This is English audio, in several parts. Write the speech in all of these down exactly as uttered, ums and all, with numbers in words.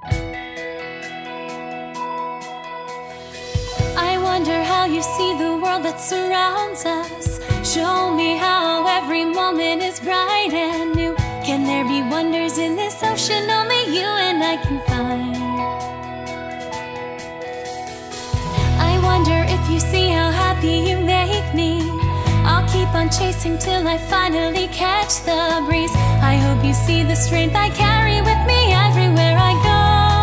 I wonder how you see the world that surrounds us. Show me how every moment is bright and new. Can there be wonders in this ocean only you and I can find? I wonder if you see how happy you make me. I'll keep on chasing till I finally catch the breeze. I hope you see the strength I carry with me everywhere I go.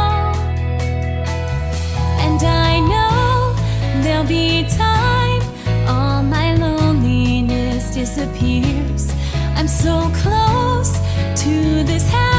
And I know there'll be time all my loneliness disappears. I'm so close to this house.